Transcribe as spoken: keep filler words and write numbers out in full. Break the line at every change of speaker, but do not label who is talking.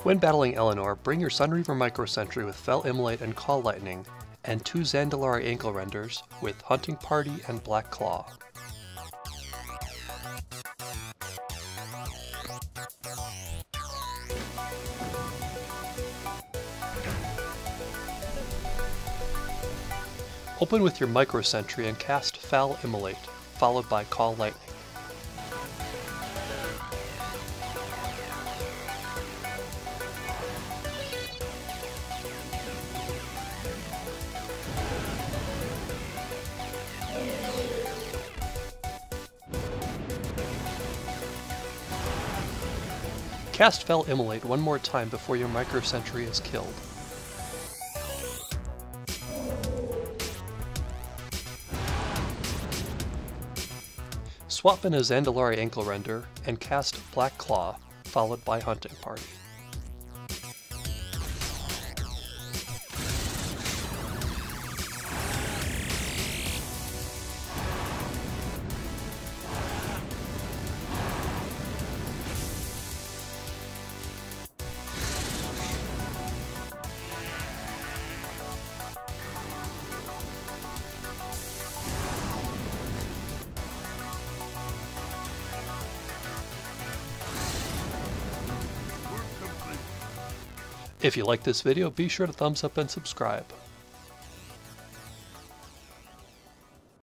When battling Eleanor, bring your SUNREAVER MICRO-SENTRY with F E L IMMOLATE and Call Lightning, and two ZANDALARI ANKLERENDERs with Hunting Party and Black Claw. Open with your Micro-Sentry and cast F E L IMMOLATE, followed by Call Lightning. Cast F E L IMMOLATE one more time before your Micro-Sentry is killed. Swap in a ZANDALARI ANKLERENDER and cast Black Claw, followed by Hunting Party. If you like this video, be sure to thumbs up and subscribe.